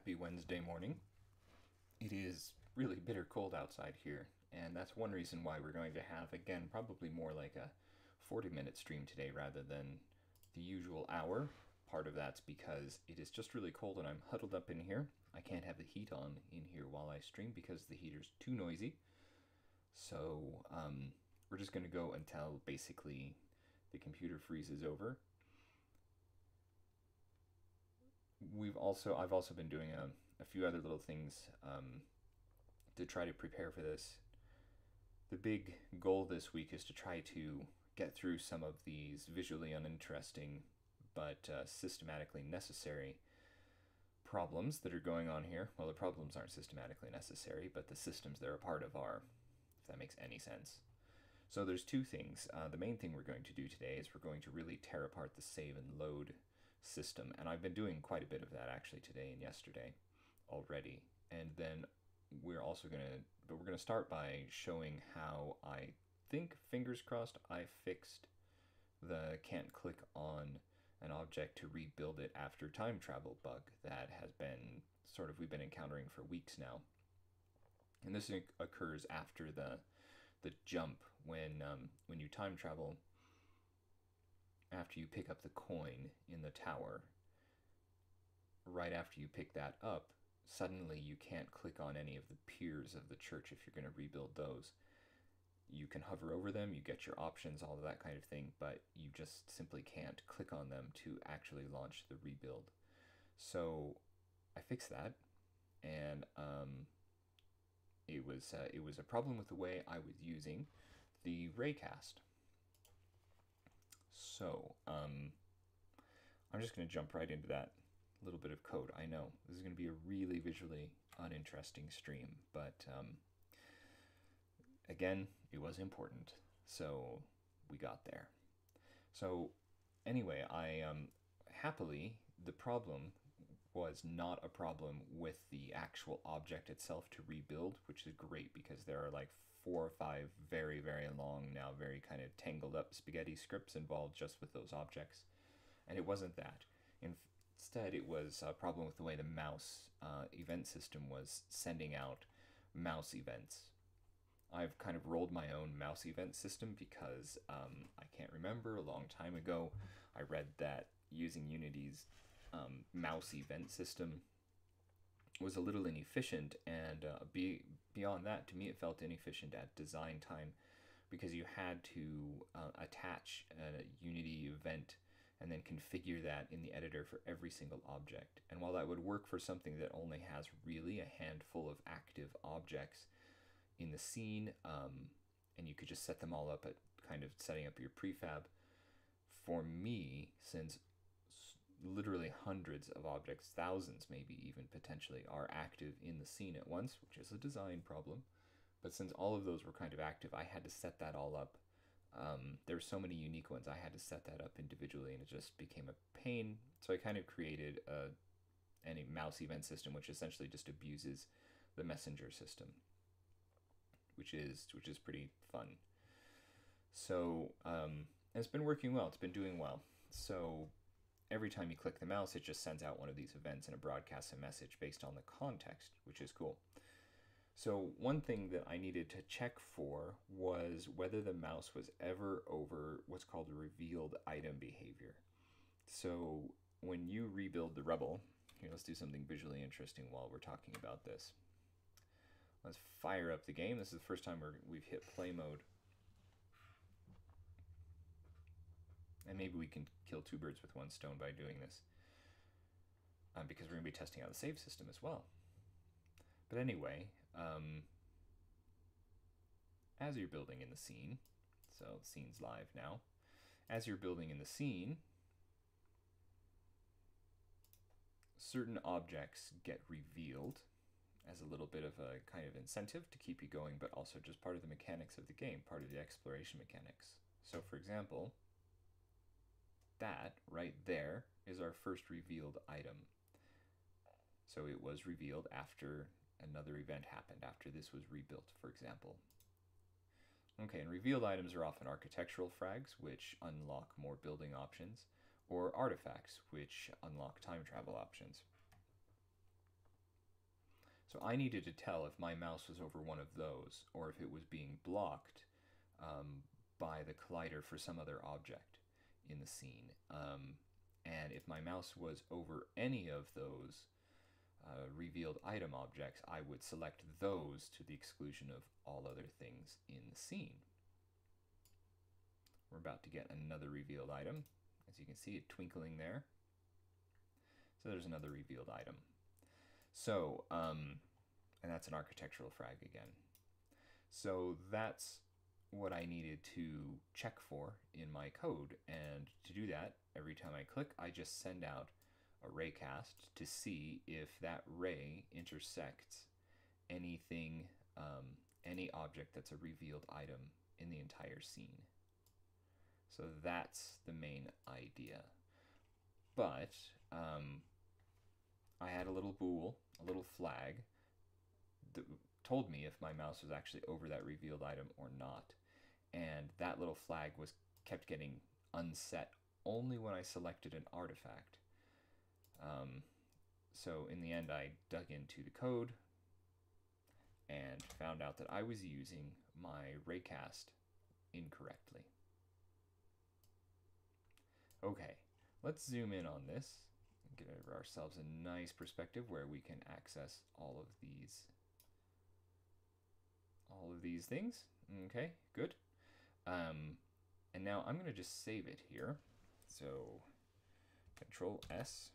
happy Wednesday morning. It is really bitter cold outside here, and that's one reason why we're going to have, again, probably more like a 40-minute stream today rather than the usual hour. Part of that's because it is just really cold and I'm huddled up in here. I can't have the heat on in here while I stream because the heater's too noisy. So we're just going to go until basically the computer freezes over. I've also been doing a few other little things to try to prepare for this. The big goal this week is to try to get through some of these visually uninteresting but systematically necessary problems that are going on here. Well, the problems aren't systematically necessary, but the systems they're a part of are, if that makes any sense. So there's two things. The main thing we're going to do today is we're going to really tear apart the save and load system, and I've been doing quite a bit of that actually today and yesterday already. And then we're going to start by showing how I think, fingers crossed, I fixed the can't click on an object to rebuild it after time travel bug that has been we've been encountering for weeks now. And this occurs after the jump when you time travel. After you pick up the coin in the tower, right after you pick that up, suddenly you can't click on any of the piers of the church if you're going to rebuild those. You can hover over them, you get your options, all of that kind of thing, but you just simply can't click on them to actually launch the rebuild. So I fixed that, and it was a problem with the way I was using the raycast. So I'm just going to jump right into that little bit of code. I know this is going to be a really visually uninteresting stream, but again, it was important, so we got there. So anyway, happily, the problem was not a problem with the actual object itself to rebuild, which is great because there are like 4 or 5 very, very long, now very kind of tangled up spaghetti scripts involved just with those objects. And it wasn't that. Instead, it was a problem with the way the mouse event system was sending out mouse events. I've kind of rolled my own mouse event system because I can't remember, a long time ago, I read that using Unity's mouse event system was a little inefficient, and beyond that, to me it felt inefficient at design time because you had to attach a Unity event and then configure that in the editor for every single object. And while that would work for something that only has really a handful of active objects in the scene, and you could just set them all up at kind of setting up your prefab, for me, since literally hundreds of objects, thousands maybe even potentially, are active in the scene at once, which is a design problem. But since all of those were kind of active, I had to set that all up. There were so many unique ones, I had to set that up individually, and it just became a pain. So I kind of created a mouse event system, which essentially just abuses the messenger system, which is pretty fun. So it's been working well. It's been doing well. So every time you click the mouse, it just sends out one of these events and it broadcasts a message based on the context, which is cool. So one thing that I needed to check for was whether the mouse was ever over what's called a revealed item behavior. So when you rebuild the rebel, here, let's do something visually interesting while we're talking about this. Let's fire up the game. This is the first time we've hit play mode. And maybe we can kill 2 birds with 1 stone by doing this, because we're going to be testing out the save system as well. But anyway, as you're building in the scene, so the scene's live now, as you're building in the scene, certain objects get revealed as a little bit of a kind of incentive to keep you going, but also just part of the mechanics of the game, part of the exploration mechanics. So for example, that right there is our first revealed item. So it was revealed after another event happened, after this was rebuilt, for example. Okay, and revealed items are often architectural frags, which unlock more building options, or artifacts, which unlock time travel options. So I needed to tell if my mouse was over one of those or if it was being blocked by the collider for some other object in the scene. And if my mouse was over any of those revealed item objects, I would select those to the exclusion of all other things in the scene. We're about to get another revealed item. As you can see, it twinkling there. So there's another revealed item. So, and that's an architectural frag again. So that's what I needed to check for in my code. And to do that, every time I click, I just send out a raycast to see if that ray intersects anything, any object that's a revealed item in the entire scene. So that's the main idea. But I had a little bool, a little flag, that told me if my mouse was actually over that revealed item or not. And that little flag was kept getting unset only when I selected an artifact. So in the end, I dug into the code and found out that I was using my raycast incorrectly. Okay, let's zoom in on this and get ourselves a nice perspective where we can access all of these things. Okay, good. And now I'm going to just save it here. So Control S.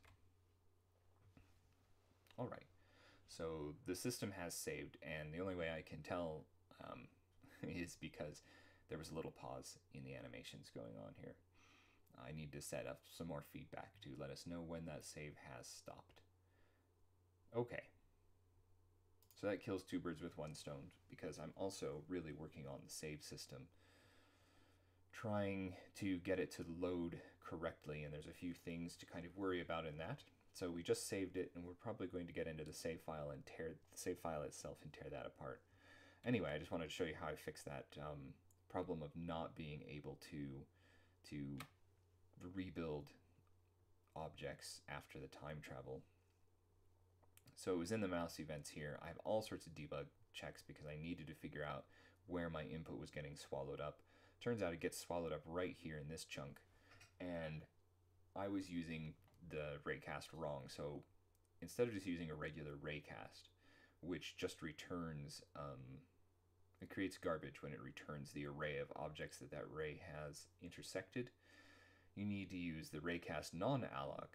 All right. So the system has saved, and the only way I can tell is because there was a little pause in the animations going on here. I need to set up some more feedback to let us know when that save has stopped. Okay. So that kills two birds with one stone, because I'm also really working on the save system, trying to get it to load correctly, and there's a few things to kind of worry about in that. So we just saved it, and we're probably going to get into the save file and tear the save file itself and tear that apart. Anyway, I just wanted to show you how I fixed that problem of not being able to rebuild objects after the time travel. So it was in the mouse events here. I have all sorts of debug checks because I needed to figure out where my input was getting swallowed up. Turns out it gets swallowed up right here in this chunk, and I was using the raycast wrong. So instead of just using a regular raycast, which just returns, it creates garbage when it returns the array of objects that ray has intersected, you need to use the raycast non-alloc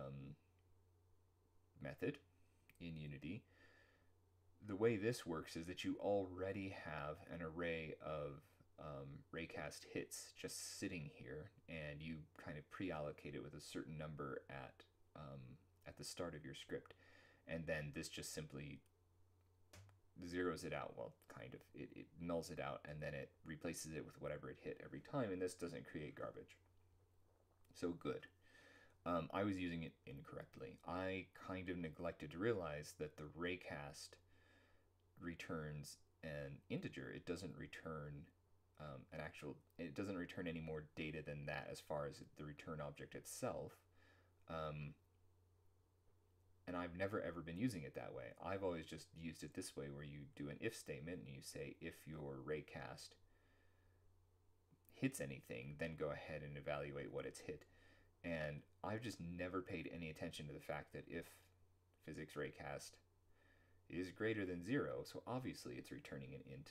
method in Unity. The way this works is that you already have an array of raycast hits just sitting here, and you kind of pre-allocate it with a certain number at the start of your script, and then this just simply zeroes it out. Well, kind of. It nulls it out, and then it replaces it with whatever it hit every time, and this doesn't create garbage. So good. I was using it incorrectly. I kind of neglected to realize that the raycast returns an integer. It doesn't return it doesn't return any more data than that as far as the return object itself. And I've never ever been using it that way. I've always just used it this way, where you do an if statement and you say if your raycast hits anything, then go ahead and evaluate what it's hit. And I've just never paid any attention to the fact that if physics raycast is greater than 0, so obviously it's returning an int.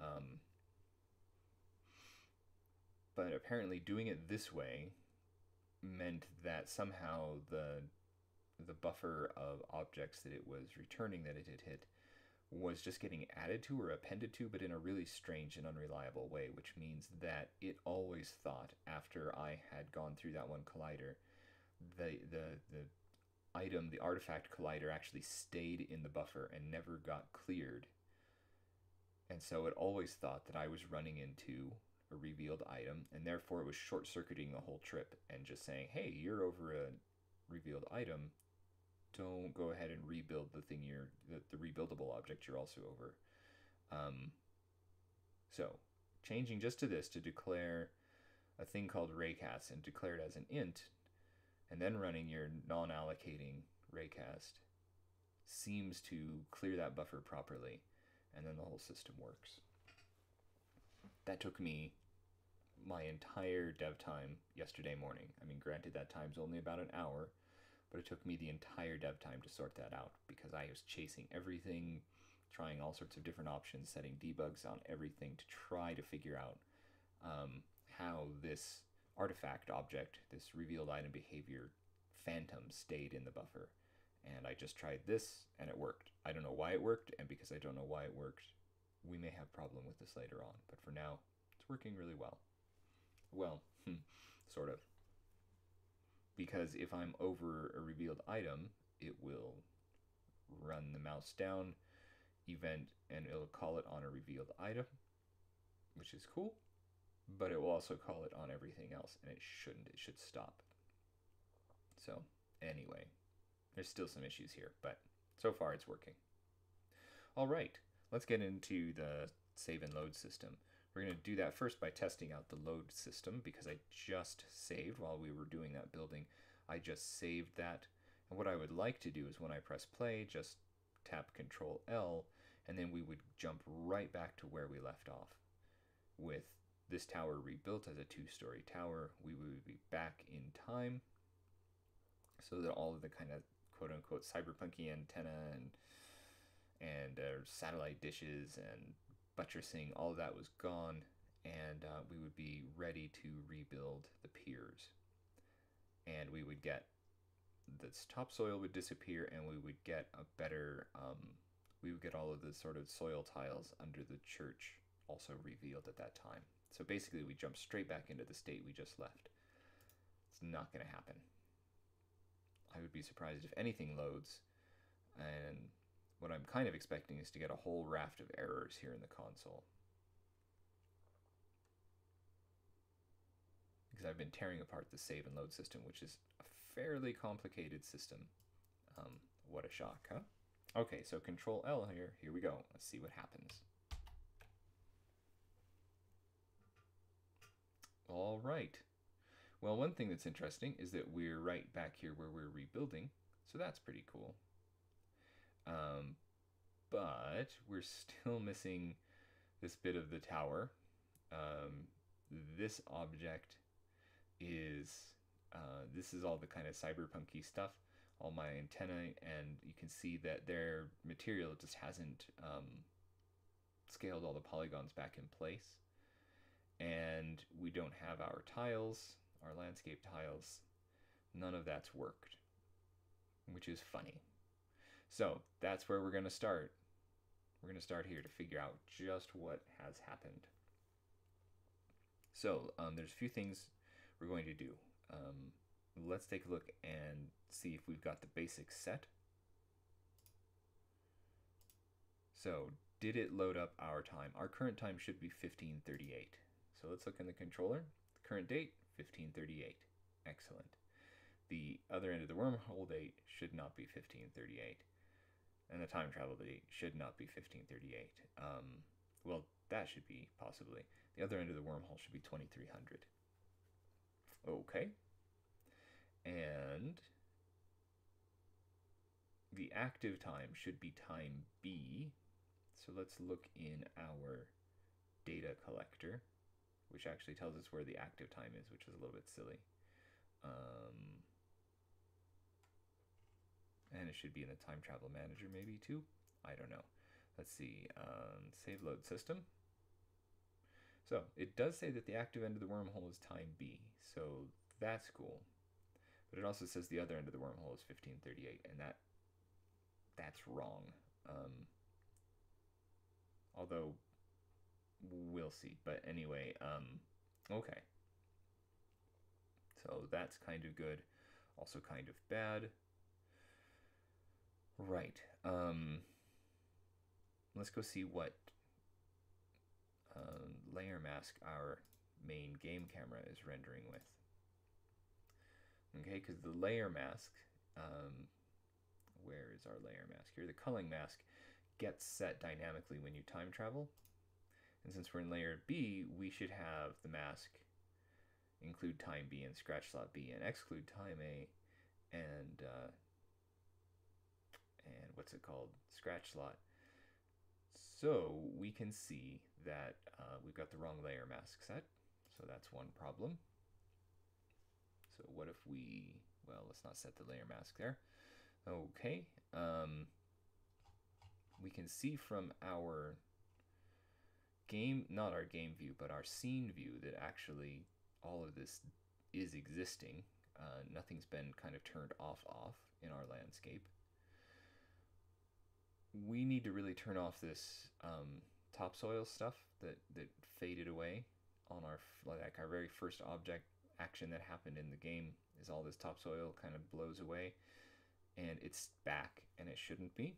But apparently doing it this way meant that somehow the buffer of objects that it was returning that it had hit was just getting added to or appended to, but in a really strange and unreliable way, which means that it always thought, after I had gone through that one collider, the item, the artifact collider, actually stayed in the buffer and never got cleared. And so it always thought that I was running into a revealed item, and therefore it was short-circuiting the whole trip and just saying, hey, you're over a revealed item, don't go ahead and rebuild the thing the rebuildable object you're also over. So changing just to this to declare a thing called raycast and declare it as an int, and then running your non-allocating raycast seems to clear that buffer properly, and then the whole system works. That took me my entire dev time yesterday morning. I mean, granted, that time's only about an hour, but it took me the entire dev time to sort that out because I was chasing everything, trying all sorts of different options, setting debugs on everything to try to figure out how this artifact object, this revealed item behavior phantom, stayed in the buffer. And I just tried this and it worked. I don't know why it worked, and because I don't know why it worked, we may have a problem with this later on, but for now it's working really well. Well, sort of. Because if I'm over a revealed item, it will run the mouse down event and it'll call it on a revealed item, which is cool, but it will also call it on everything else, and it shouldn't. It should stop. So anyway, there's still some issues here, but so far it's working. All right, let's get into the save and load system. We're going to do that first by testing out the load system, because I just saved while we were doing that building. I just saved that. And what I would like to do is when I press play, just tap Control L, and then we would jump right back to where we left off. With this tower rebuilt as a 2-story tower, we would be back in time, so that all of the kind of quote-unquote cyberpunky antenna and satellite dishes and buttressing, all of that was gone, and we would be ready to rebuild the piers. And we would get, this topsoil would disappear, and we would get a better, we would get all of the sort of soil tiles under the church also revealed at that time. So basically we jump straight back into the state we just left. It's not going to happen. I would be surprised if anything loads, and what I'm kind of expecting is to get a whole raft of errors here in the console. Because I've been tearing apart the save and load system, which is a fairly complicated system. What a shock, huh? Okay, so Control L here. Here we go. Let's see what happens. All right. Well, one thing that's interesting is that we're right back here where we're rebuilding, so that's pretty cool. But we're still missing this bit of the tower. This object is, this is all the kind of cyberpunky stuff, all my antennae, and you can see that their material just hasn't scaled all the polygons back in place. And we don't have our tiles, our landscape tiles. None of that's worked, which is funny. So that's where we're going to start. We're going to start here to figure out just what has happened. So there's a few things we're going to do. Let's take a look and see if we've got the basics set. So did it load up our time? Our current time should be 15:38. So let's look in the controller. The current date, 15:38. Excellent. The other end of the wormhole date should not be 15:38. And the time travel date should not be 15:38. Well, that should be possibly. The other end of the wormhole should be 2300. Okay. And the active time should be time B. So let's look in our data collector, which actually tells us where the active time is, which is a little bit silly. And it should be in the time travel manager maybe too. I don't know. Let's see. Save load system. So it does say that the active end of the wormhole is time B. So that's cool. But it also says the other end of the wormhole is 15:38, and that's wrong. Although we'll see. But anyway, okay. So that's kind of good. Also kind of bad. Right. Let's go see what layer mask our main game camera is rendering with. Okay, because the layer mask, where is our layer mask? Here, the culling mask gets set dynamically when you time travel. And since we're in layer B, we should have the mask include time B and scratch slot B and exclude time A and what's it called, scratch slot. So we can see that we've got the wrong layer mask set. So that's one problem. So what if we, well, let's not set the layer mask there. Okay. We can see from our game, not our game view, but our scene view, that actually all of this is existing. Nothing's been kind of turned off in our landscape. We need to really turn off this topsoil stuff that faded away on our, like our very first object action that happened in the game is all this topsoil kind of blows away, and it's back and it shouldn't be.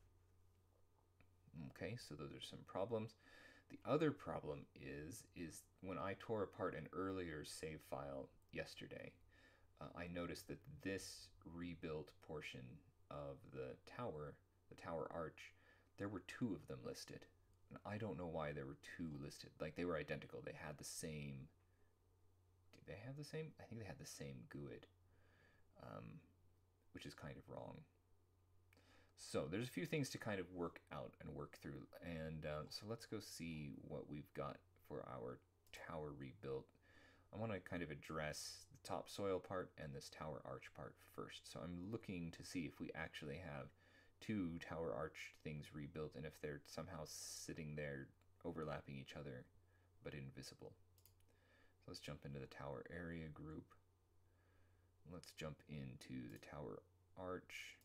Okay, so those are some problems. The other problem is when I tore apart an earlier save file yesterday, I noticed that this rebuilt portion of the tower arch, there were 2 of them listed. And I don't know why there were 2 listed. Like, they were identical. They had the same... Did they have the same? I think they had the same GUID, which is kind of wrong. So there's a few things to kind of work out and work through. And so let's go see what we've got for our tower rebuilt. I want to kind of address the topsoil part and this tower arch part first. So I'm looking to see if we actually have 2 tower arch things rebuilt and if they're somehow sitting there overlapping each other but invisible. So let's jump into the tower area group. Let's jump into the tower arch.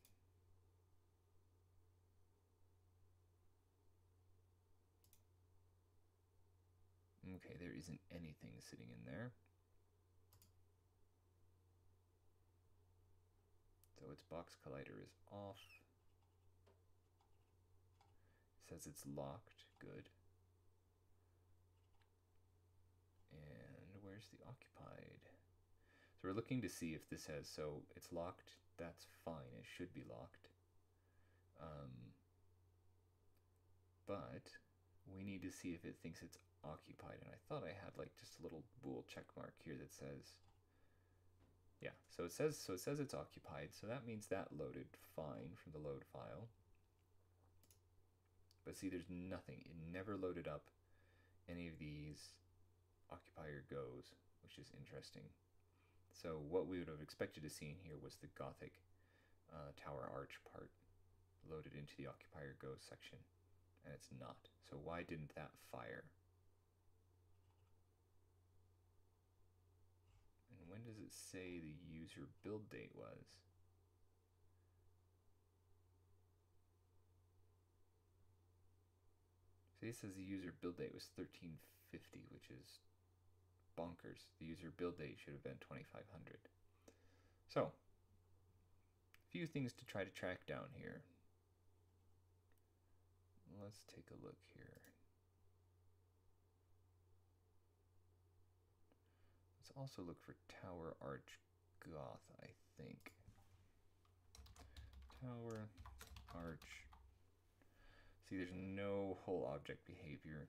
Okay, there isn't anything sitting in there. So its box collider is off. It says it's locked. Good. And where's the occupied? So we're looking to see if this has, so it's locked. That's fine. It should be locked. But we need to see if it thinks it's occupied, and I thought I had like just a little bool check mark here that says, yeah, so it says it's occupied, so that means that loaded fine from the load file. But see, there's nothing. It never loaded up any of these occupier goes, which is interesting. So what we would have expected to see in here was the Gothic tower arch part loaded into the occupier goes section, and it's not. So why didn't that fire? And when does it say the user build date was? See, it says the user build date was 1350, which is bonkers. The user build date should have been 2500. So, a few things to try to track down here. Let's take a look here. Let's also look for Tower Arch Goth, I think. Tower Arch. See, there's no whole object behavior.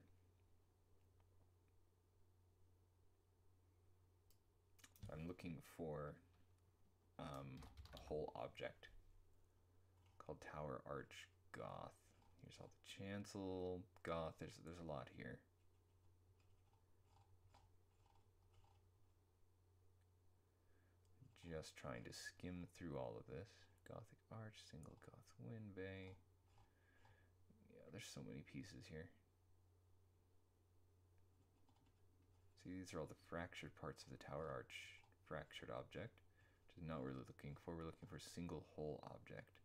So I'm looking for a whole object called Tower Arch Goth. Here's all the chancel, Goth, there's a lot here. Just trying to skim through all of this. Gothic Arch, single Goth Wind Bay. Yeah, there's so many pieces here. See, these are all the fractured parts of the Tower Arch fractured object, which is not what we're looking for. We're looking for a single whole object.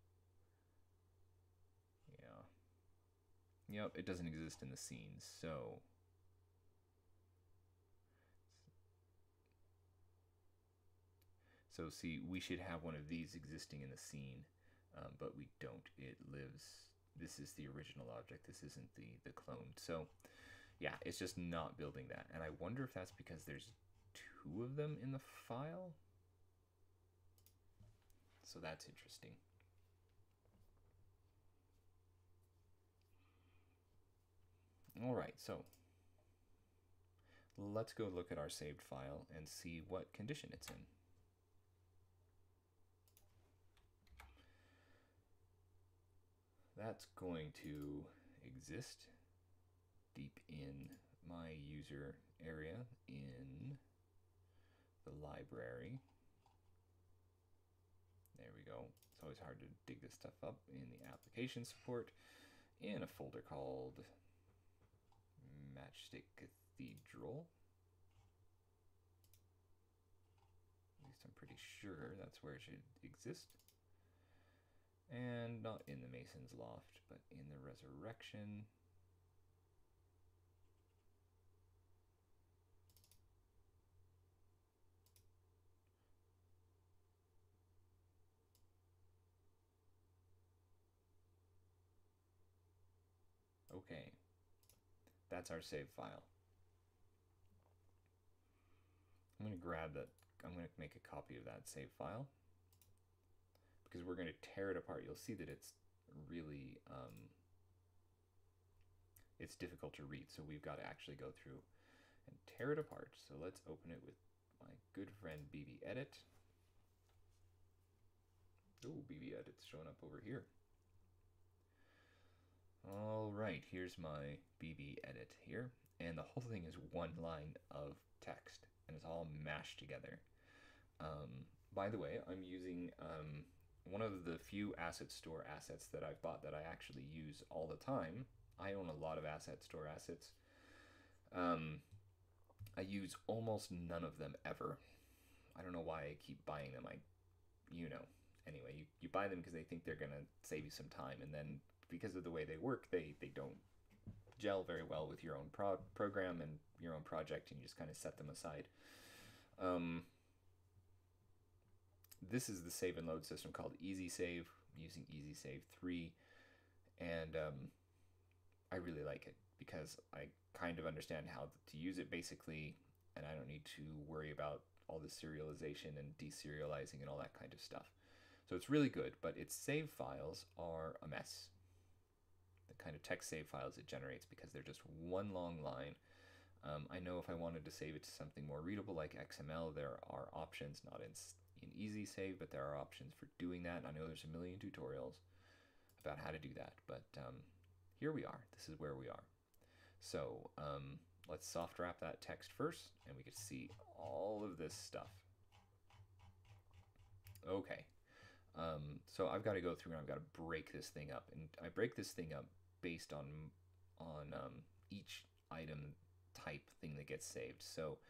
Yeah. Yep, it doesn't exist in the scene, so... So see, we should have one of these existing in the scene, but we don't. It lives, this is the original object, this isn't the clone. So yeah, it's just not building that. And I wonder if that's because there's 2 of them in the file. So that's interesting. All right, so let's go look at our saved file and see what condition it's in. that's going to exist deep in my user area in the library. There we go. It's always hard to dig this stuff up in the application support in a folder called Matchstick Cathedral. At least I'm pretty sure that's where it should exist. And not in the Mason's Loft, but in the Resurrection. Okay, that's our save file. I'm going to grab that, I'm going to make a copy of that save file because we're going to tear it apart. You'll see that it's really, it's difficult to read, so we've got to actually go through and tear it apart. So let's open it with my good friend BB Edit. Ooh, BB Edit's showing up over here. All right, here's my BB Edit here, and the whole thing is one line of text, and it's all mashed together. By the way, I'm using one of the few asset store assets that I've bought that I actually use all the time. I own a lot of asset store assets. I use almost none of them ever. I don't know why I keep buying them. Anyway, you buy them because they think they're gonna save you some time, and then because of the way they work, they don't gel very well with your own program and your own project, and you just kind of set them aside. This is the save and load system called Easy Save. I'm using Easy Save 3, and I really like it because I kind of understand how to use it basically, and I don't need to worry about all the serialization and deserializing and all that kind of stuff. So it's really good, but its save files are a mess. The kind of text save files it generates, because they're just one long line. I know if I wanted to save it to something more readable like XML, there are options, not in Easy Save, but there are options for doing that. I know there's a million tutorials about how to do that, but here we are. This is where we are. So let's soft wrap that text first, and we can see all of this stuff. Okay. So I've got to go through and I've got to break this thing up, and I break this thing up based on each item type thing that gets saved. So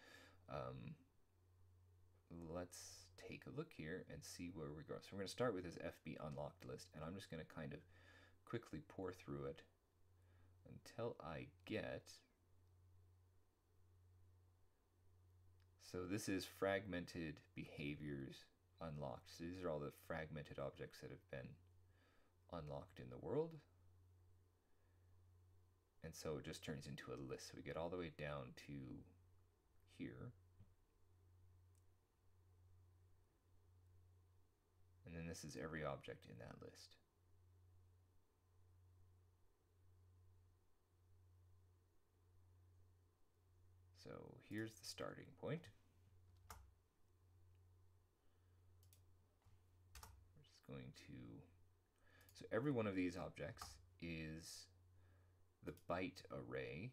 let's take a look here and see where we go. So we're going to start with this FB unlocked list, and I'm just going to kind of quickly pour through it until I get. So this is fragmented behaviors unlocked. So these are all the fragmented objects that have been unlocked in the world. And so it just turns into a list. So we get all the way down to here. And then this is every object in that list. So here's the starting point. We're just going to, so every one of these objects is the byte array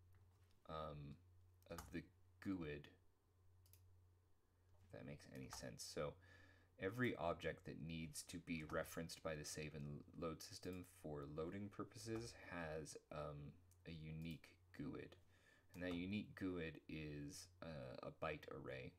of the GUID, if that makes any sense. So every object that needs to be referenced by the save and load system for loading purposes has a unique GUID. And that unique GUID is a byte array.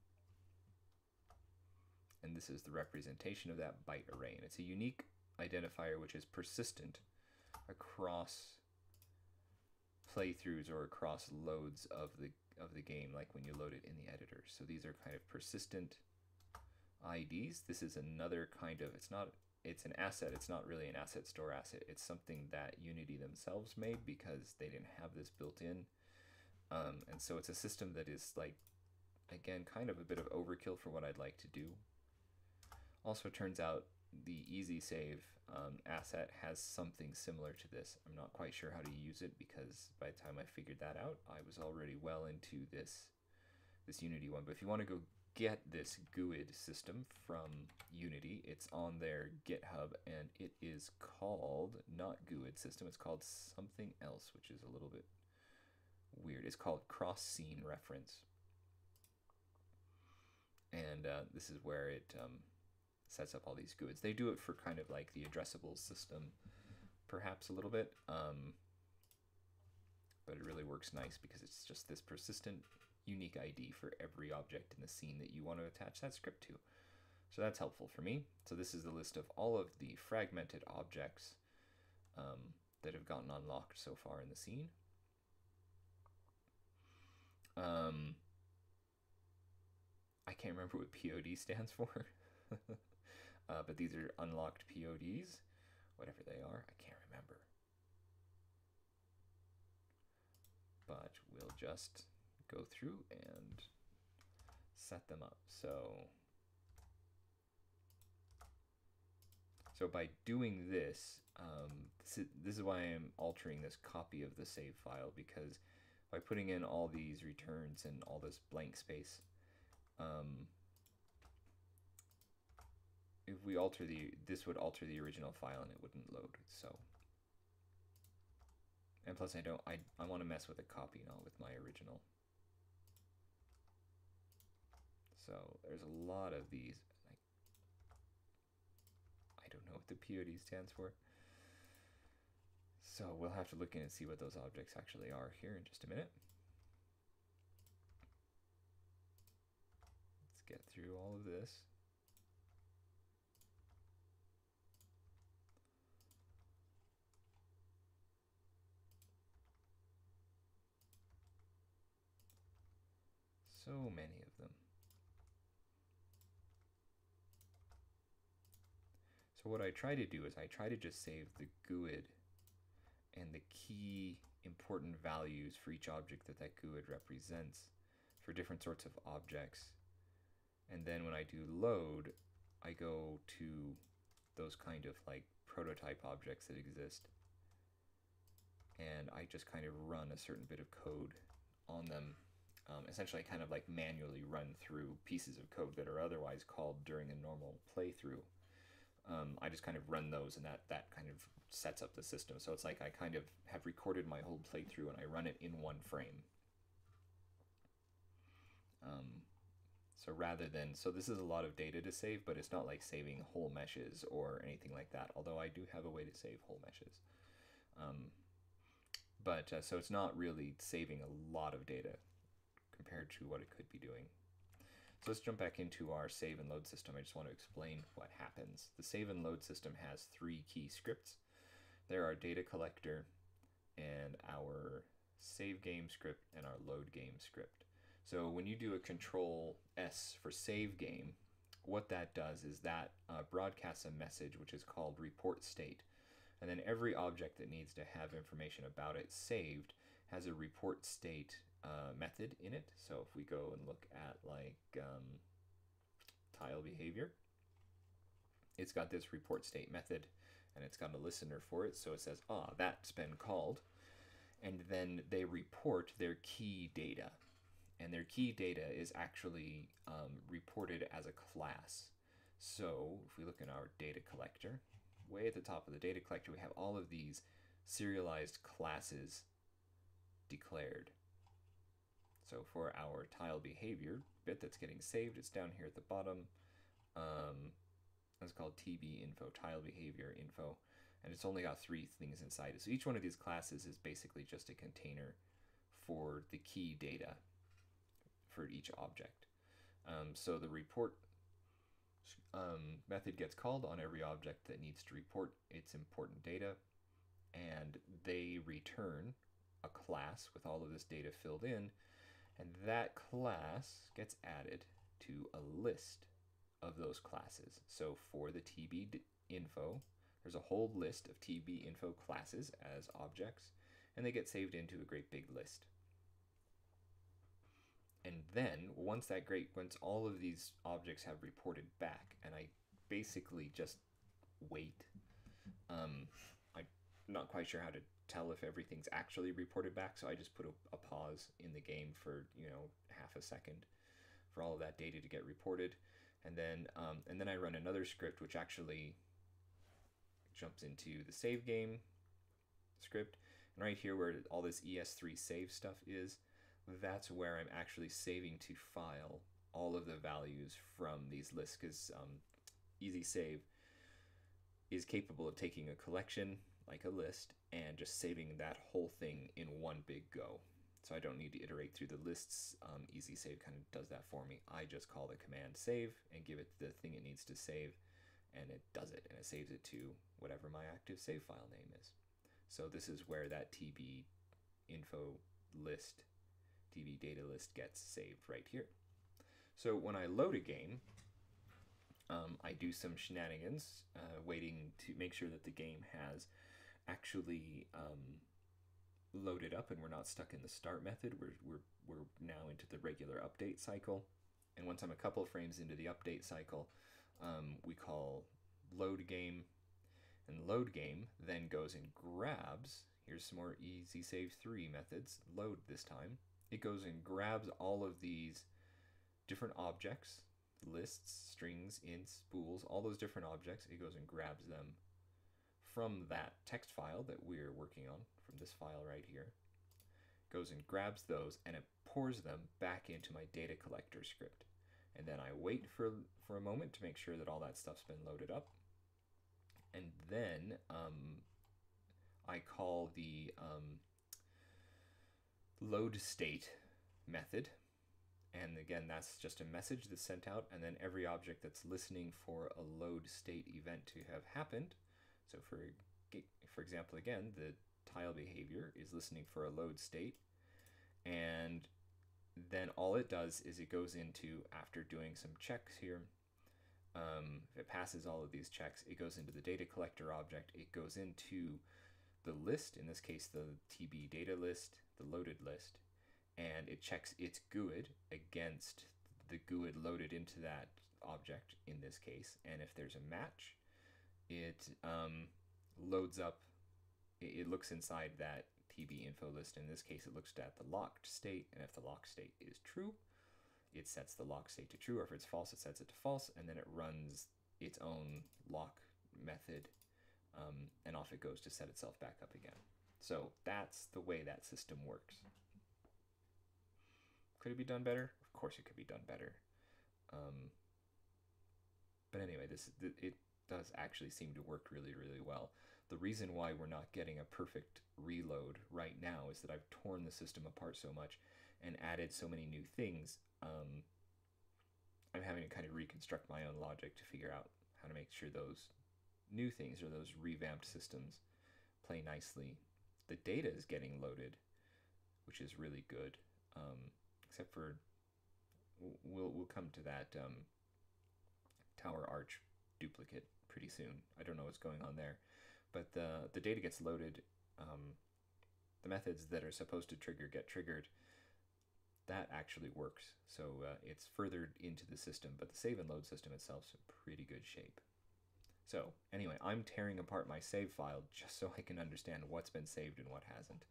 And this is the representation of that byte array. And it's a unique identifier which is persistent across playthroughs or across loads of the game, like when you load it in the editor. So these are kind of persistent IDs. This is another kind of, it's an asset. It's not really an asset store asset. It's something that Unity themselves made because they didn't have this built in. And so it's a system that is, like, again, kind of a bit of overkill for what I'd like to do. Also, turns out the Easy Save asset has something similar to this. I'm not quite sure how to use it because by the time I figured that out, I was already well into this Unity one. But if you want to go get this GUID system from Unity. It's on their GitHub, and it is called, not GUID system, it's called something else, which is a little bit weird. It's called cross-scene reference. And this is where it sets up all these GUIDs. They do it for kind of like the addressable system, perhaps a little bit, but it really works nice because it's just this persistent, unique ID for every object in the scene that you want to attach that script to. So that's helpful for me. So this is the list of all of the fragmented objects that have gotten unlocked so far in the scene. I can't remember what POD stands for, but these are unlocked PODs, whatever they are, I can't remember. But we'll just go through and set them up. So by doing this, this is why I'm altering this copy of the save file, because by putting in all these returns and all this blank space, if we alter this would alter the original file and it wouldn't load. So, and plus I want to mess with a copy, not with my original. So there's a lot of these. I don't know what the POD stands for. So we'll have to look in and see what those objects actually are here in just a minute. Let's get through all of this. So many of them. So what I try to do is I try to just save the GUID and the key important values for each object that that GUID represents for different sorts of objects. And then when I do load, I go to those kind of like prototype objects that exist. And I just kind of run a certain bit of code on them. Essentially kind of like manually run through pieces of code that are otherwise called during a normal playthrough. I just kind of run those, and that kind of sets up the system. So it's like I kind of have recorded my whole playthrough and I run it in one frame. So this is a lot of data to save, but it's not like saving whole meshes or anything like that, although I do have a way to save whole meshes. So it's not really saving a lot of data compared to what it could be doing. So let's jump back into our save and load system. I just want to explain what happens. The save and load system has three key scripts. There are data collector and our save game script and our load game script. So when you do a control S for save game, what that does is that broadcasts a message which is called report state. And then every object that needs to have information about it saved has a report state method in it. So if we go and look at like tile behavior, it's got this report state method and it's got a listener for it. So it says, that's been called. And then they report their key data. And their key data is actually reported as a class. So if we look in our data collector, way at the top of the data collector, we have all of these serialized classes declared. So for our tile behavior bit that's getting saved, it's down here at the bottom. It's called TB info, tile behavior info, and it's only got 3 things inside it. So each one of these classes is basically just a container for the key data for each object. So the report method gets called on every object that needs to report its important data, and they return a class with all of this data filled in, and that class gets added to a list of those classes. So for the TB info, there's a whole list of TB info classes as objects, and they get saved into a great big list. And then once all of these objects have reported back, and I basically just wait. I'm not quite sure how to tell if everything's actually reported back, so I just put a pause in the game for half a second for all of that data to get reported. And then I run another script which actually jumps into the save game script. And right here where all this ES3 save stuff is, that's where I'm actually saving to file all of the values from these lists, because Easy Save is capable of taking a collection like a list and just saving that whole thing in one big go. So I don't need to iterate through the lists. Easy Save kind of does that for me. I just call the command save and give it the thing it needs to save, and it does it, and it saves it to whatever my active save file name is. So this is where that TB info list, TB data list gets saved right here. So when I load a game, I do some shenanigans, waiting to make sure that the game has actually loaded up and we're not stuck in the start method. We're now into the regular update cycle. And once I'm a couple of frames into the update cycle, we call load game. And load game then goes and grabs, here's some more Easy Save 3 methods, load this time. It goes and grabs all of these different objects, lists, strings, ints, spools, all those different objects. It goes and grabs them from that text file that we're working on, from this file right here. Goes and grabs those and it pours them back into my data collector script. And then I wait for a moment to make sure that all that stuff's been loaded up. And then I call the load state method. And again, that's just a message that's sent out, and then every object that's listening for a load state event to have happened. So for example, again, the tile behavior is listening for a load state, and then all it does is it goes into, after doing some checks here, if it passes all of these checks, it goes into the data collector object, it goes into the list, in this case the TB data list, the loaded list, and it checks its GUID against the GUID loaded into that object in this case, and if there's a match, it loads up, it looks inside that TB info list. In this case, it looks at the locked state, and if the locked state is true, it sets the lock state to true, or if it's false, it sets it to false, and then it runs its own lock method, and off it goes to set itself back up again. So that's the way that system works. Could it be done better? Of course it could be done better. But anyway, it does actually seem to work really, really well. The reason why we're not getting a perfect reload right now is that I've torn the system apart so much and added so many new things. I'm having to kind of reconstruct my own logic to figure out how to make sure those new things, or those revamped systems, play nicely. The data is getting loaded, which is really good, except for we'll come to that tower arch duplicate pretty soon. I don't know what's going on there, but the data gets loaded. The methods that are supposed to trigger get triggered. That actually works. So it's furthered into the system, but the save and load system itself is in pretty good shape. So anyway, I'm tearing apart my save file just so I can understand what's been saved and what hasn't.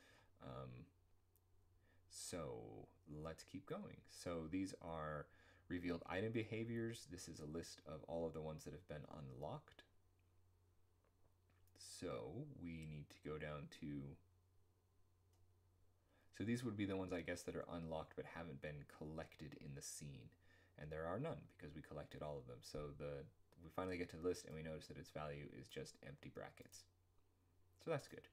So let's keep going. So these are revealed item behaviors. This is a list of all of the ones that have been unlocked. So we need to go down to, so these would be the ones I guess that are unlocked but haven't been collected in the scene. And there are none because we collected all of them. So we finally get to the list and we notice that its value is just empty brackets. So that's good.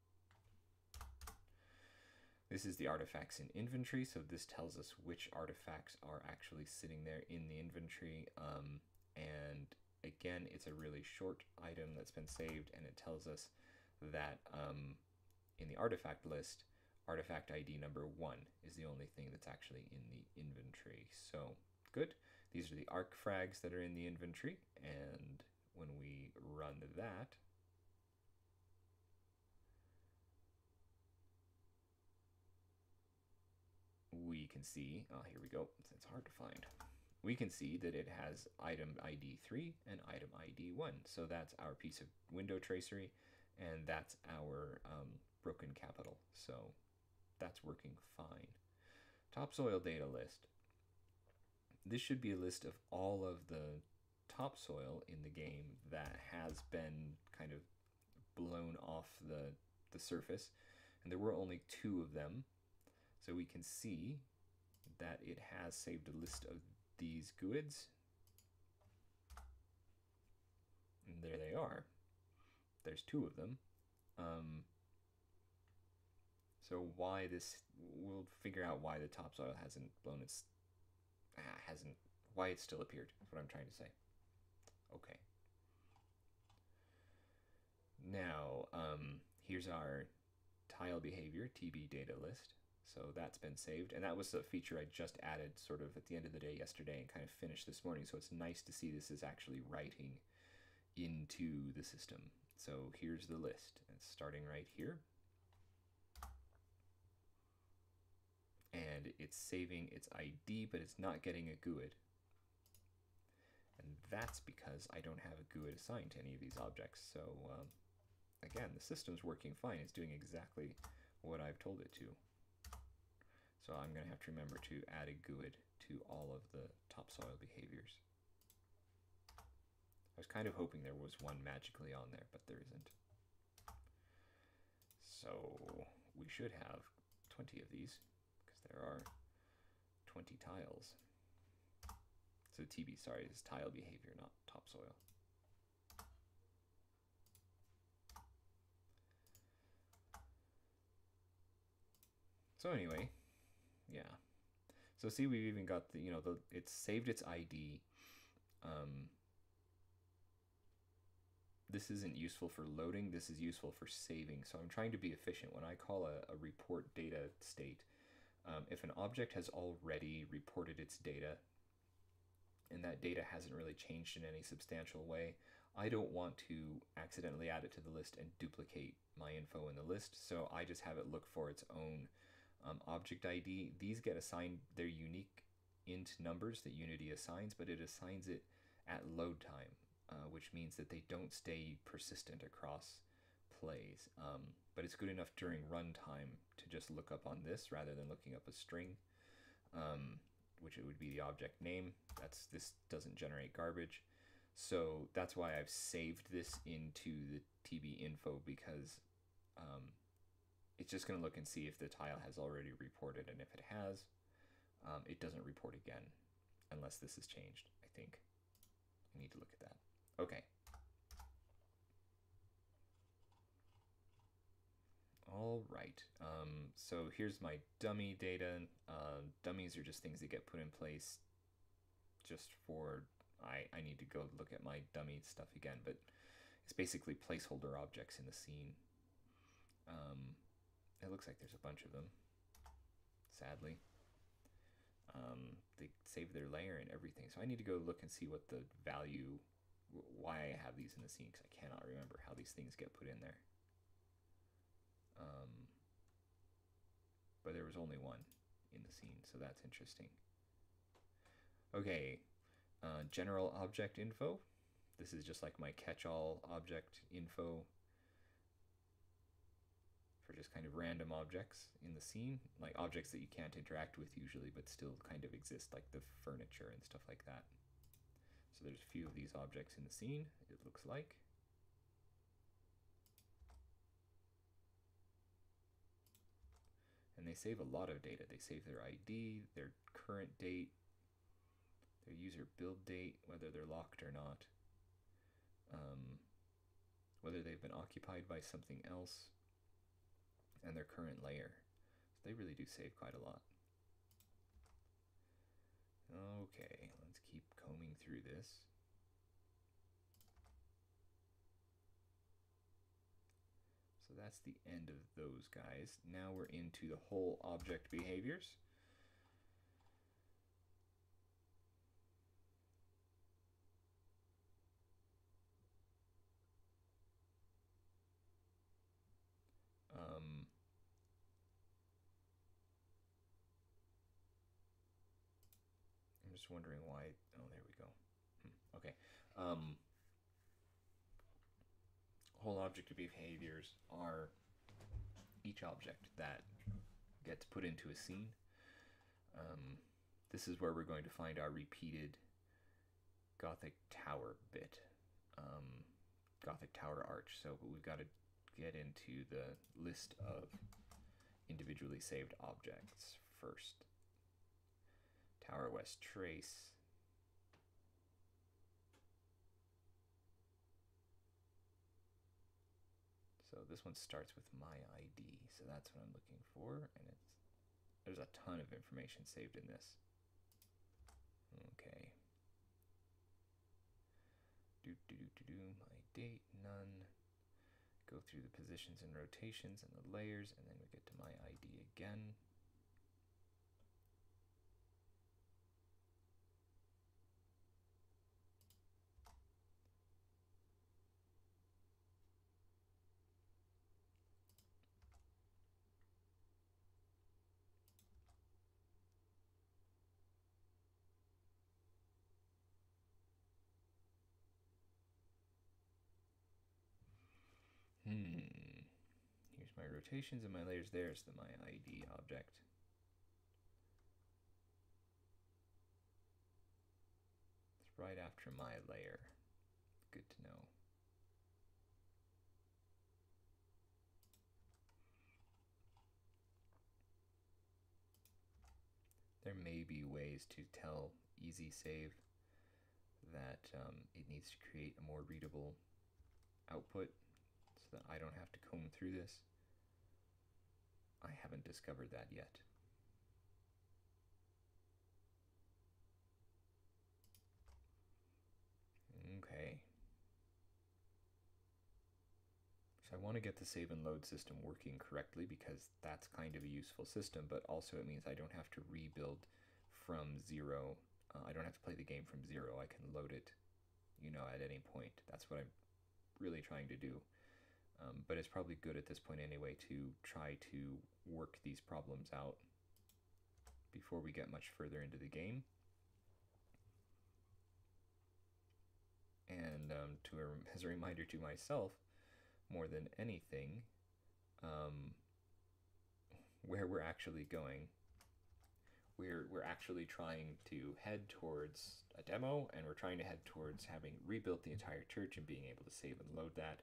This is the artifacts in inventory. So this tells us which artifacts are actually sitting there in the inventory. And again, it's a really short item that's been saved, and it tells us that in the artifact list, artifact ID number 1 is the only thing that's actually in the inventory. So good. These are the arc frags that are in the inventory, and when we run that, we can see, oh, here we go, it's hard to find. We can see that it has item ID 3 and item ID 1. So that's our piece of window tracery, and that's our broken capital. So that's working fine. Topsoil data list. this should be a list of all of the topsoil in the game that has been kind of blown off the surface, and there were only 2 of them, so we can see that it has saved a list of these goods, and there they are. There's 2 of them. So why this, we'll figure out why the topsoil hasn't blown its, why it still appeared, is what I'm trying to say. Okay. Now, here's our tile behavior TB data list. So that's been saved, and that was a feature I just added sort of at the end of the day yesterday and kind of finished this morning, so it's nice to see this is actually writing into the system. So here's the list. It's starting right here. And it's saving its ID, but it's not getting a GUID. And that's because I don't have a GUID assigned to any of these objects. So again, the system's working fine. It's doing exactly what I've told it to. So I'm going to have to remember to add a GUID to all of the topsoil behaviors. I was kind of hoping there was one magically on there, but there isn't. So we should have 20 of these, because there are 20 tiles. So TB, sorry, is tile behavior, not topsoil. So anyway, yeah. So see, we've even got the, it's saved its ID. This isn't useful for loading, this is useful for saving. So I'm trying to be efficient. When I call a report data state, if an object has already reported its data, and that data hasn't really changed in any substantial way, I don't want to accidentally add it to the list and duplicate my info in the list, so I just have it look for its own object ID. These get assigned their unique int numbers that Unity assigns, but it assigns it at load time, which means that they don't stay persistent across plays. But it's good enough during runtime to just look up on this rather than looking up a string, which it would be the object name. This doesn't generate garbage. So that's why I've saved this into the TB info, because it's just going to look and see if the tile has already reported, and if it has, it doesn't report again unless this has changed, I think. I need to look at that. Okay. All right. So here's my dummy data. Dummies are just things that get put in place just for, I need to go look at my dummy stuff again, but it's basically placeholder objects in the scene. It looks like there's a bunch of them, sadly. They save their layer and everything, so I need to go look and see what the value, why I have these in the scene, because I cannot remember how these things get put in there. But there was only one in the scene, so that's interesting. Okay, general object info. This is just like my catch-all object info for just kind of random objects in the scene, like objects that you can't interact with usually but still kind of exist, like the furniture and stuff like that. So there's a few of these objects in the scene, it looks like. And they save a lot of data. They save their ID, their current date, their user build date, whether they're locked or not, whether they've been occupied by something else, and their current layer. So they really do save quite a lot. Okay, let's keep combing through this. So that's the end of those guys. Now we're into the whole object behaviors. I'm just wondering why. Oh, there we go. Okay. Whole object behaviors are each object that gets put into a scene. this is where we're going to find our repeated Gothic tower bit, Gothic tower arch. So we've got to get into the list of individually saved objects first. Tower West trace. So this one starts with my ID, so that's what I'm looking for, and there's a ton of information saved in this. Okay. My date, none. Go through the positions and rotations and the layers, and then we get to my ID again. Here's my rotations and my layers. There's my ID object. It's right after my layer. Good to know. There may be ways to tell easy save that it needs to create a more readable output so that I don't have to comb through this. I haven't discovered that yet. Okay. So I want to get the save and load system working correctly because that's kind of a useful system, but also it means I don't have to rebuild from zero. I don't have to play the game from zero. I can load it, at any point. That's what I'm really trying to do. But it's probably good at this point anyway to try to work these problems out before we get much further into the game. And as a reminder to myself, more than anything, where we're actually going, we're actually trying to head towards a demo, and we're trying to head towards having rebuilt the entire church and being able to save and load that.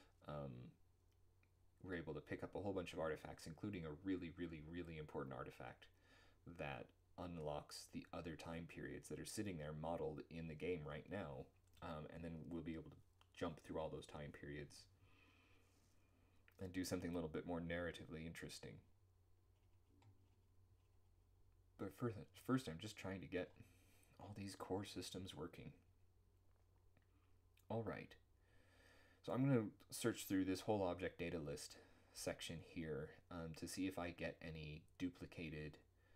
We're able to pick up a whole bunch of artifacts, including a really, really, really important artifact that unlocks the other time periods that are sitting there modeled in the game right now. And then we'll be able to jump through all those time periods and do something a little bit more narratively interesting. But first I'm just trying to get all these core systems working. All right. So I'm going to search through this whole object data list section here to see if I get any duplicated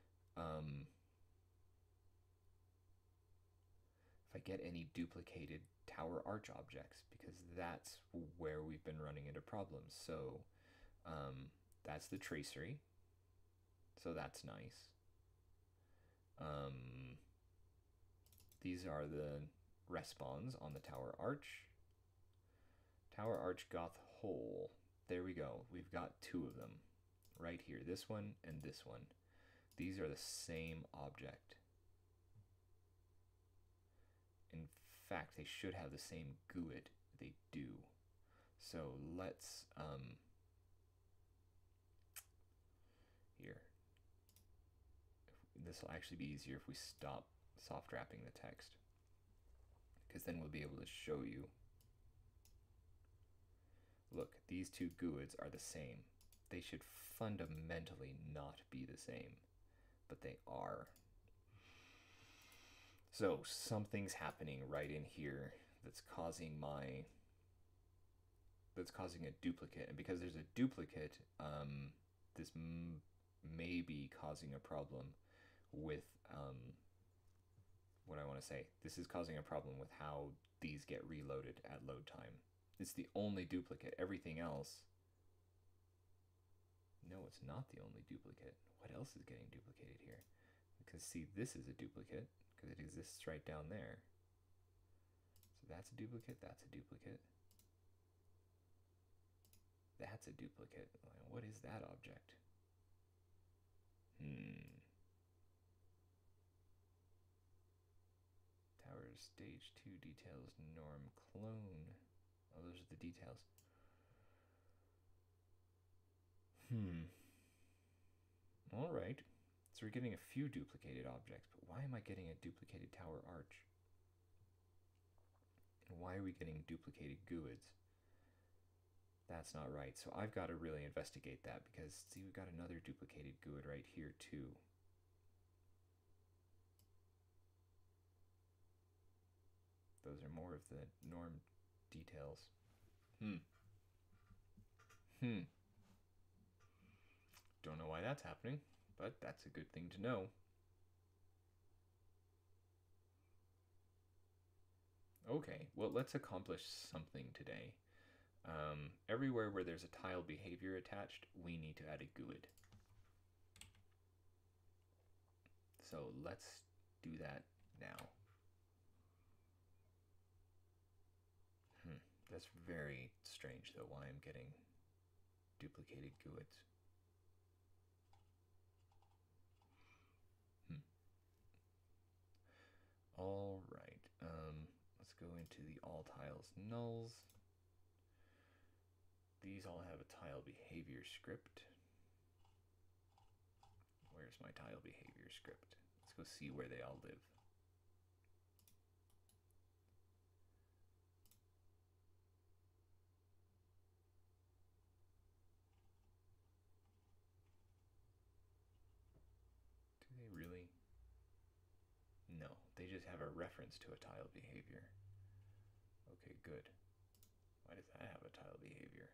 tower arch objects, because that's where we've been running into problems. So that's the tracery, so that's nice. These are the respawns on the tower arch. Tower arch goth hole. There we go. We've got two of them right here. This one and this one. These are the same object. In fact, they should have the same GUID. They do. So let's here. This will actually be easier if we stop soft wrapping the text, because then we'll be able to show you. Look, these two GUIDs are the same. They should fundamentally not be the same, but they are. So something's happening right in here that's causing a duplicate, and because there's a duplicate, this may be causing a problem with what I want to say. This is causing a problem with how these get reloaded at load time. It's the only duplicate. Everything else... No, it's not the only duplicate. What else is getting duplicated here? Because see, this is a duplicate, because it exists right down there. So that's a duplicate, that's a duplicate. That's a duplicate. What is that object? stage 2 details norm clone. Oh, those are the details. Alright. So we're getting a few duplicated objects, but why am I getting a duplicated tower arch? And why are we getting duplicated GUIDs? That's not right. So I've got to really investigate that because, see, we've got another duplicated GUID right here too. Those are more of the norm details. Don't know why that's happening, but that's a good thing to know. Okay, well, let's accomplish something today. Everywhere where there's a tile behavior attached, we need to add a GUID. So let's do that now. That's very strange, though, why I'm getting duplicated GUIDs. All right, let's go into the all tiles nulls. These all have a tile behavior script. Where's my tile behavior script? Let's go see where they all live. Do they really? No, they just have a reference to a tile behavior. Okay, good. Why does that have a tile behavior?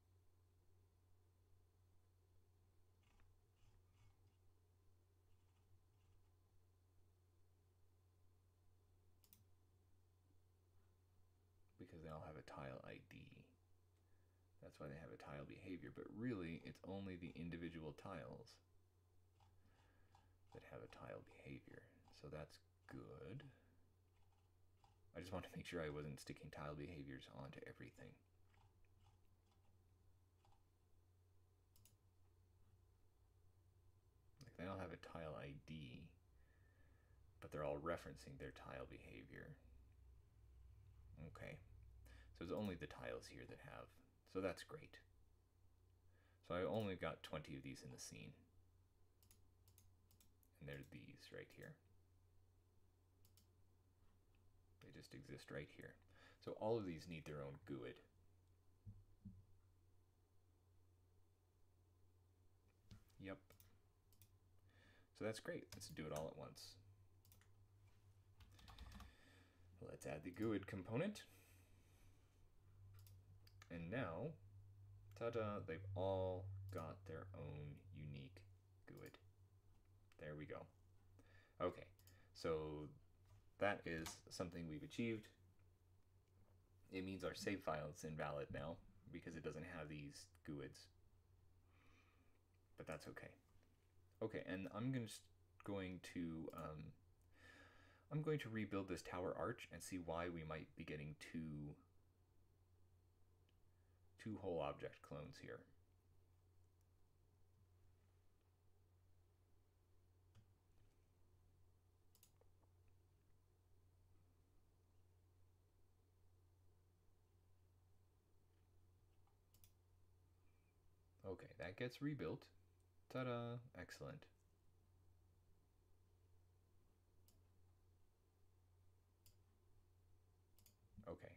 Because they all have a tile ID. That's why they have a tile behavior, but really it's only the individual tiles that have a tile behavior. So that's good. I just want to make sure I wasn't sticking tile behaviors onto everything. Like, they all have a tile ID, but they're all referencing their tile behavior. Okay, so it's only the tiles here that have, so that's great. So I only got 20 of these in the scene. And they're these right here. They just exist right here. So all of these need their own GUID. Yep. So that's great. Let's do it all at once. Let's add the GUID component. And now, ta-da, they've all got their own unique GUID. There we go. Okay, so that is something we've achieved. It means our save file is invalid now because it doesn't have these GUIDs. But that's okay. Okay, and I'm going to rebuild this tower arch and see why we might be getting two whole object clones here. Okay, that gets rebuilt. Ta-da! Excellent. Okay.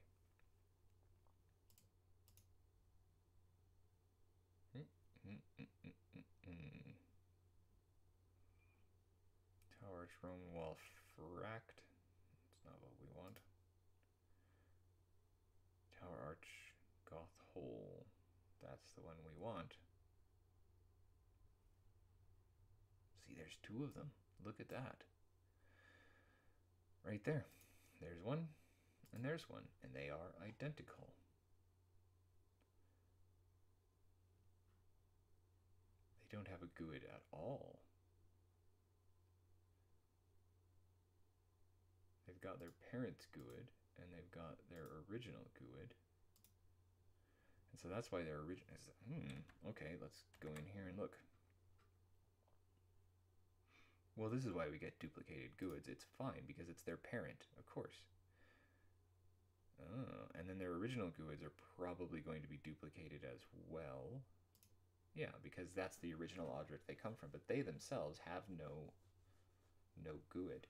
Tower arch Roman wall fract. That's not what we want. Tower arch goth hole. That's the one we want. See, there's two of them. Look at that. Right there. There's one, and there's one, and they are identical. They don't have a GUID at all. They've got their parents' GUID, and they've got their original GUID. And so that's why they're original. Okay, let's go in here and look. Well, this is why we get duplicated GUIDs. It's fine because it's their parent, of course. Oh, and then their original GUIDs are probably going to be duplicated as well. Yeah, because that's the original object they come from, but they themselves have no GUID.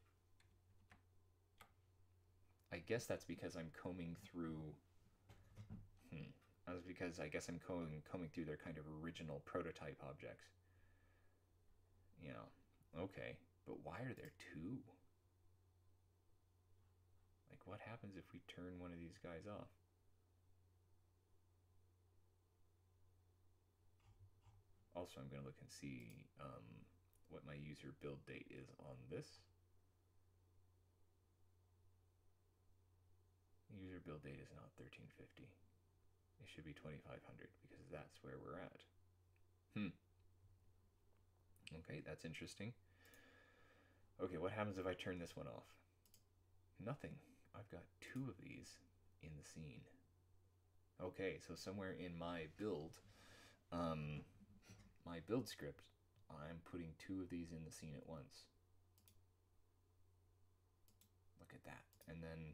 I guess that's because I'm combing through. That's because I guess I'm combing through their kind of original prototype objects. Yeah. Okay, but why are there two? Like, what happens if we turn one of these guys off? Also, I'm going to look and see what my user build date is on this. User build date is not 1350. It should be 2500 because that's where we're at. Okay, that's interesting. Okay, what happens if I turn this one off? Nothing. I've got two of these in the scene. Okay, so somewhere in my build script, I'm putting two of these in the scene at once. Look at that. And then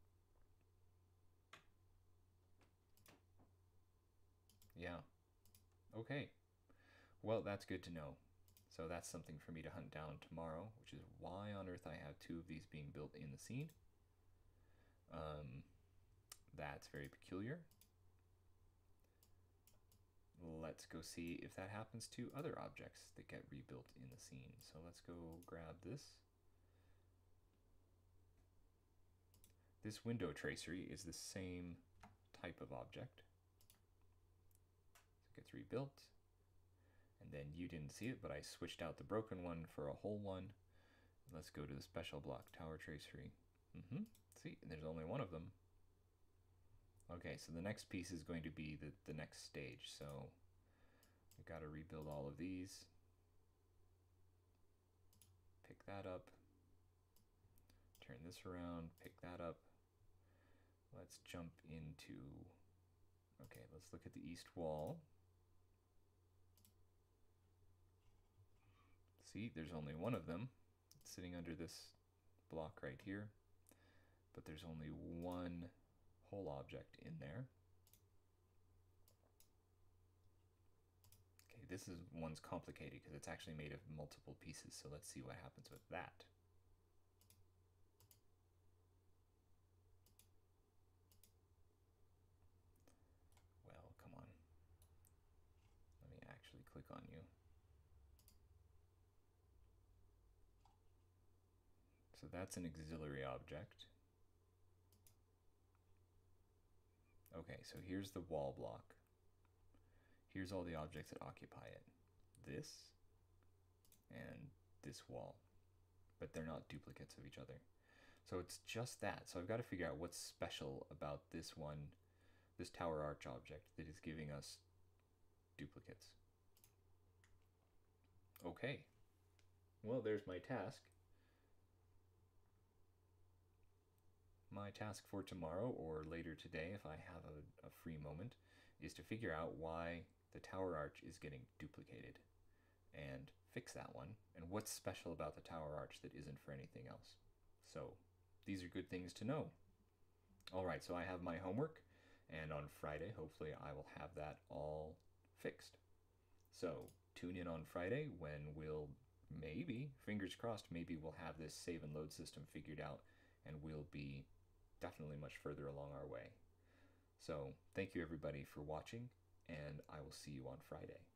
yeah. Okay. Well, that's good to know. So that's something for me to hunt down tomorrow, which is why on earth I have two of these being built in the scene. That's very peculiar. Let's go see if that happens to other objects that get rebuilt in the scene. So let's go grab this. This window tracery is the same type of object. So it gets rebuilt. And then you didn't see it, but I switched out the broken one for a whole one. Let's go to the special block, tower tracery. See, there's only one of them. Okay, so the next piece is going to be the next stage. So we got to rebuild all of these. Pick that up. Turn this around, pick that up. Let's jump into, okay, let's look at the east wall. See, there's only one of them. It's sitting under this block right here. But there's only one whole object in there. Okay, this one's complicated because it's actually made of multiple pieces, so let's see what happens with that. Well, come on. Let me actually click on you. So that's an auxiliary object. Okay, so here's the wall block. Here's all the objects that occupy it. This and this wall. But they're not duplicates of each other. So it's just that. So I've got to figure out what's special about this one, this tower arch object that is giving us duplicates. Okay. Well, there's my task. My task for tomorrow, or later today if I have a free moment, is to figure out why the tower arch is getting duplicated and fix that one, and what's special about the tower arch that isn't for anything else. So these are good things to know. Alright, so I have my homework, and on Friday hopefully I will have that all fixed. So tune in on Friday when we'll maybe, fingers crossed, maybe we'll have this save and load system figured out and we'll be definitely much further along our way. So thank you everybody for watching, and I will see you on Friday.